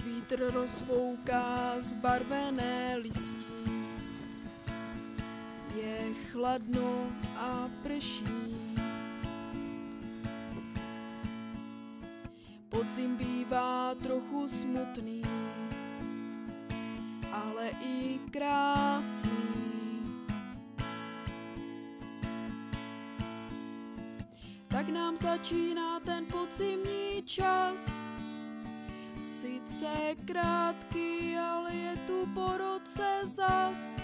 Vítr rozfouká zbarvené listí, je chladno a prší. Podzim bývá trochu smutný, ale i krásný. Tak nám začíná ten podzimní čas. Sice krátký, ale je tu po roce zas.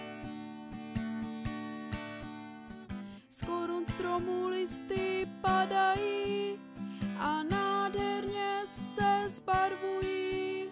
Z korun stromů listy padají a nádherně se zbarvují.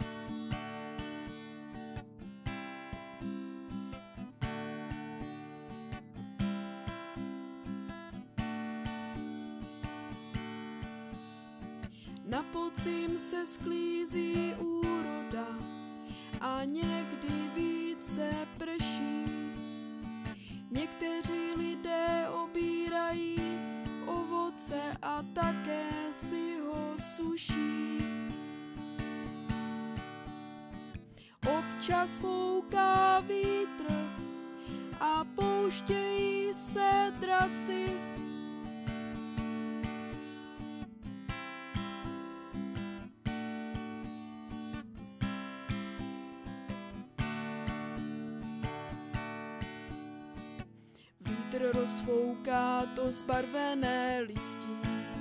Na podzim se sklízí úroda a někdy více prší. Někteří lidé obírají ovoce a také si ho suší. Občas fouká vítr a pouštějí se draci. Vítr rozfouká to zbarvené listí,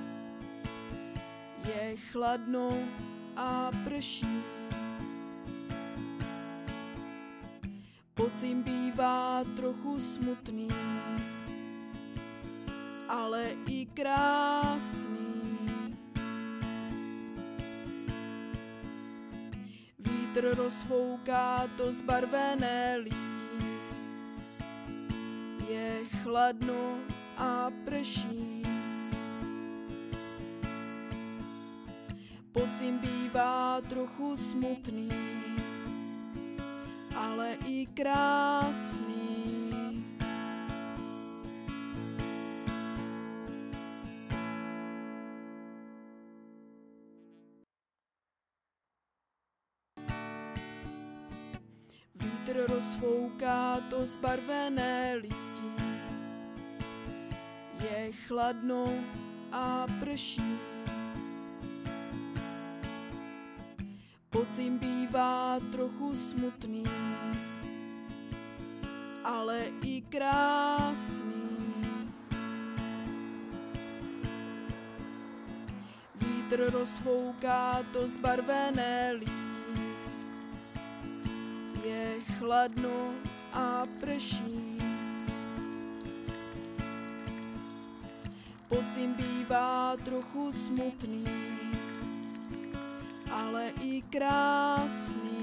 je chladno a prší. Podzim bývá trochu smutný, ale i krásný. Vítr rozfouká to zbarvené listí, je chladno a prší. Podzim bývá trochu smutný, ale i krásný. Vítr rozfouká to zbarvené listí, je chladno a prší. Podzim bývá trochu smutný, ale i krásný. Vítr rozfouká to zbarvené listí, je chladno a prší. Podzim bývá trochu smutný, ale i krásný.